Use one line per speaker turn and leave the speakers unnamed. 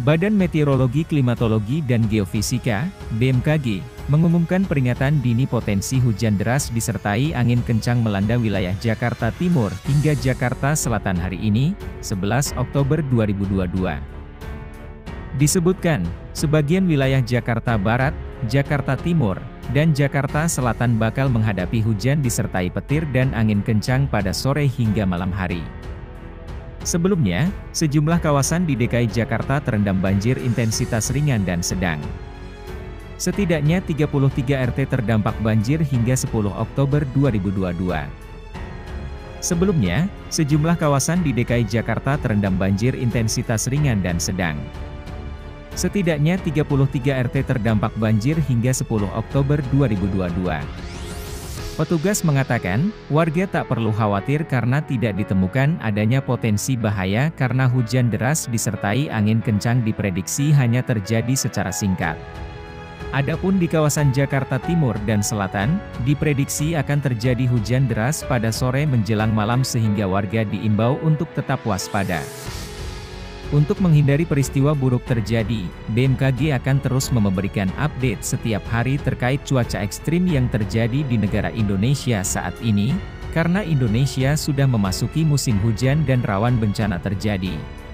Badan Meteorologi, Klimatologi, dan Geofisika (BMKG) mengumumkan peringatan dini potensi hujan deras disertai angin kencang melanda wilayah Jakarta Timur hingga Jakarta Selatan hari ini, 11 Oktober 2022. Disebutkan, sebagian wilayah Jakarta Barat, Jakarta Timur, dan Jakarta Selatan bakal menghadapi hujan disertai petir dan angin kencang pada sore hingga malam hari. Sebelumnya, sejumlah kawasan di DKI Jakarta terendam banjir intensitas ringan dan sedang. Setidaknya 33 RT terdampak banjir hingga 10 Oktober 2022. Sebelumnya, sejumlah kawasan di DKI Jakarta terendam banjir intensitas ringan dan sedang. Setidaknya 33 RT terdampak banjir hingga 10 Oktober 2022. Petugas mengatakan, warga tak perlu khawatir karena tidak ditemukan adanya potensi bahaya karena hujan deras disertai angin kencang diprediksi hanya terjadi secara singkat. Adapun di kawasan Jakarta Timur dan Selatan, diprediksi akan terjadi hujan deras pada sore menjelang malam sehingga warga diimbau untuk tetap waspada. Untuk menghindari peristiwa buruk terjadi, BMKG akan terus memberikan update setiap hari terkait cuaca ekstrim yang terjadi di negara Indonesia saat ini, karena Indonesia sudah memasuki musim hujan dan rawan bencana terjadi.